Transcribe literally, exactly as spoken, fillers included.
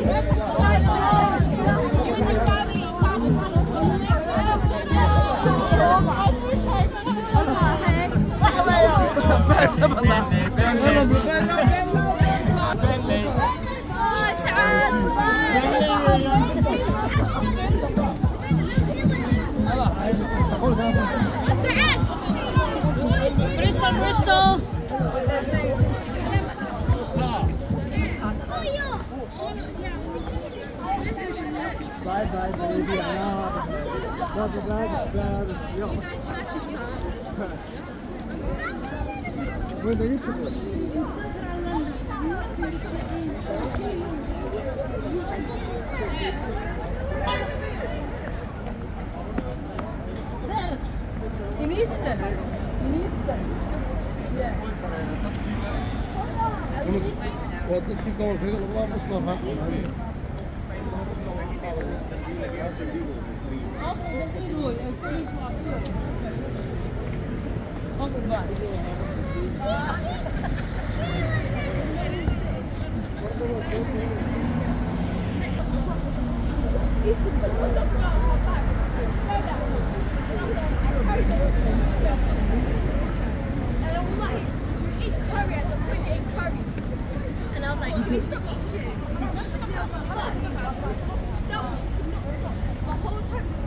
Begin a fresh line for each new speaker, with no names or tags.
Bristol, Bristol.
Bye bye baby, I know. Bye bye bye. Where's the YouTube?
In Eastern. In Eastern. Yeah.
Well, let's keep going. Take a lot of stuff out.
And I was like, can you stop eating? Stop. Stop. The whole time.